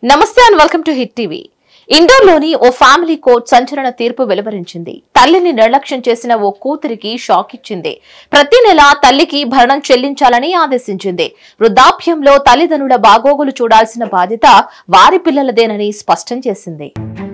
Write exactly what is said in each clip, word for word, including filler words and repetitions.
నమస్తే and welcome to Hit TV. ఇండోర్లోని ఓ ఫ్యామిలీ కోర్టు సంచలన తీర్పు వెలువరించింది. తల్లిని నిర్లక్ష్యం చేసిన ఓ కూతురికి షాక్ ఇచ్చింది. ప్రతి నెల తల్లికి భరణం చెల్లించాలని ఆదేశించింది. వృద్ధాప్యంలో తల్లిదండ్రుల బాగోగులు చూడాల్సిన బాధ్యత వారి పిల్లలదేనని స్పష్టం చేసింది.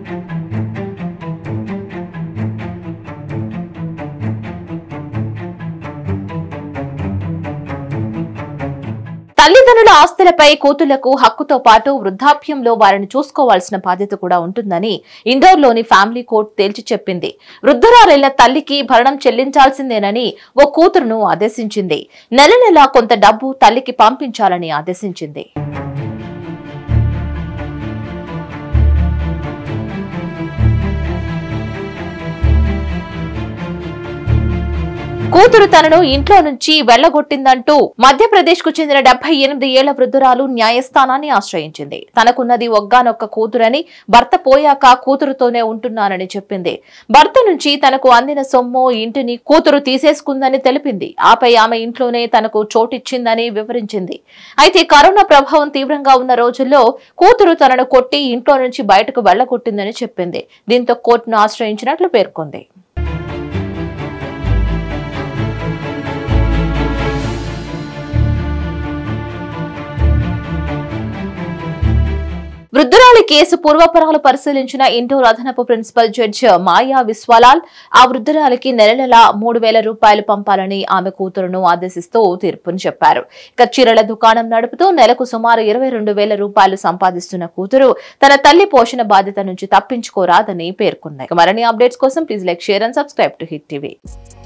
తల్లిదండ్రుల ఆస్తులపై కూతుళ్లకు హక్కుతో పాటు వృద్ధాప్యంలో వారిని చూసుకోవాల్సిన బాధ్యత కూడా ఉంటుందని ఇండోర్లోని ఫ్యామిలీ కోర్టు తేల్చి చెప్పింది. వృద్ధురాలైన తల్లికి భరణం చెల్లించాల్సిందేనని ఓ కూతురును ఆదేశించింది. నెల నెలా కొంత డబ్బు తల్లికి పంపించాలని ఆదేశించింది. కూతురు తనను ఇంట్లో నుంచి వెళ్లగొట్టిందంటూ మధ్యప్రదేశ్ కు చెందిన డెబ్బై ఎనిమిది ఏళ్ల వృద్ధురాలు న్యాయస్థానాన్ని ఆశ్రయించింది. తనకున్నది ఒగ్గానొక్క కూతురని, భర్త పోయాక కూతురుతోనే ఉంటున్నానని చెప్పింది. భర్త నుంచి తనకు అందిన సొమ్ము, ఇంటిని కూతురు తీసేసుకుందని తెలిపింది. ఆపై ఆమె ఇంట్లోనే తనకు చోటిచ్చిందని వివరించింది. అయితే కరోనా ప్రభావం తీవ్రంగా ఉన్న రోజుల్లో కూతురు తనను కొట్టి ఇంట్లో నుంచి బయటకు వెళ్లగొట్టిందని చెప్పింది. దీంతో కోర్టును ఆశ్రయించినట్లు పేర్కొంది. వృద్ధురాలి కేసు పూర్వపరాలు పరిశీలించిన ఇండోర్ అదనపు ప్రిన్సిపల్ జడ్జి మాయా విశ్వలాల్ ఆ వృద్ధురాలికి నెల నెల మూడు వేల రూపాయలు పంపాలని ఆమె కూతురును ఆదేశిస్తూ తీర్పును చెప్పారు. ఇక చీరల దుకాణం నడుపుతూ నెలకు సుమారు ఇరవై రెండు వేల రూపాయలు సంపాదిస్తున్న కూతురు తన తల్లి పోషణ బాధ్యత నుంచి తప్పించుకోరాదని పేర్కొన్నారు. మరిన్ని అప్డేట్స్ కోసం please like, share and subscribe to Hit TV.